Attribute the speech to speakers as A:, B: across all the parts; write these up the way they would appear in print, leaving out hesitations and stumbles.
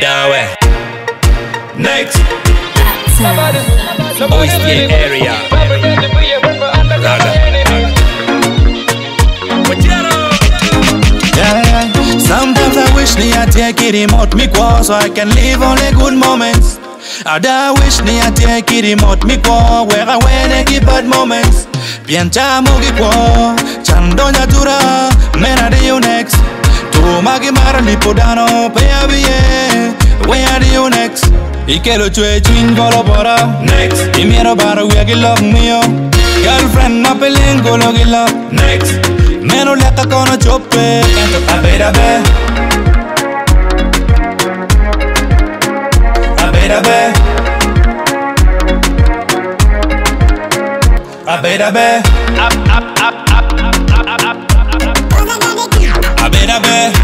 A: Adawe. Next. Oyster area. Raga.
B: Yeah. Sometimes I wish me I take it remote me qua so I can live only good moments. I wish me I take it remote me qua where I win keep bad moments. Piencha mugi qua chandonya tura mena de you next. Tu magi mara lipodano pea biye where are you next? Ikelo chwe chwin golo bora
A: Next.
B: Imiero bara we love me yo. Girlfriend na pelin golo gila
A: Next.
B: Meno leka kono chope Abeda Aber. Abeda Aber. Abeda Aber. Abeda Aber.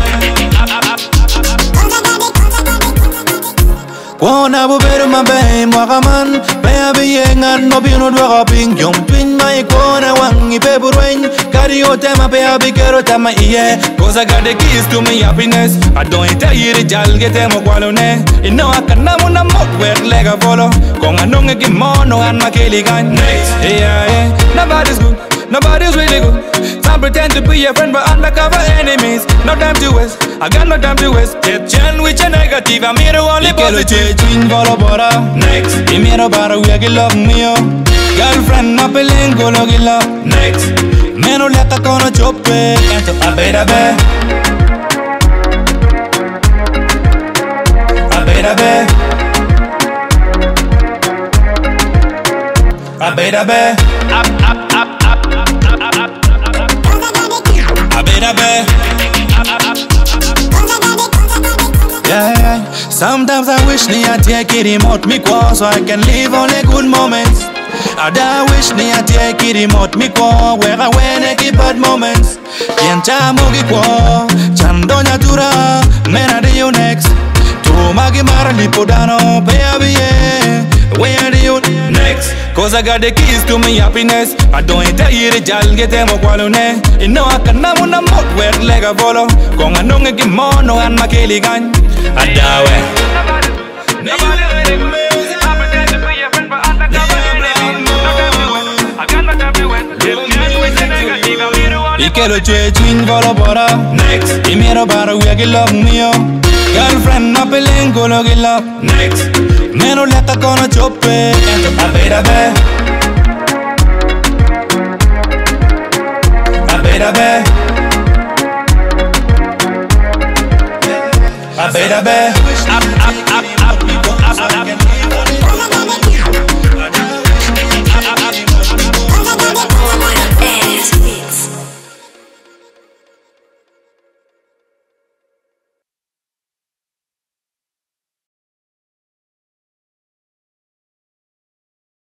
B: Kwana buberu mabe mwakaman Pea biyengan no bino dwaka ping Yung twin mai kona wangi peburwen Kari o tema pea bikero tama iye Cause I got the keys to my happiness I don't tell you the jal get emo kwalo ne You know I can namu na mot work like a follow Kong anong gimono an makili gan Next. Yeah. Nobody's good, nobody's really good. Some pretend to be your friend but undercover enemies. No time to waste, I got no time to waste. Get chan with your negative, I'm here to only positive. Twin golo bora
A: Next.
B: Imiero bara we love me yo. Girlfriend na pelin golo gila
A: Next.
B: Meno leka kono chope Abeda Aber. Abeda Aber. Abeda Aber. Abeda Aber. Yeah. Sometimes I wish me I take it remote me qua so I can live only good moments. I wish me I take it remote me qua where I win keep bad moments. Piencha mugi qua chandonya tura mena de you next. Tu magi mara lipodano pea biye where do you next? Cause I got the keys to my happiness. I don't tell you the jal get emo kwalo ne. You know I can namu na mot work like a follow. Kong anong gimono an makili gan
A: Adawe.
B: Ikelo chwe chwin golo bora
A: Next.
B: Imiero bara we love me yo. Girlfriend na pelin golo gila
A: Next.
B: Meno leka kono chope
A: Abeda Aber.
B: Abeda Aber. Abeda Aber.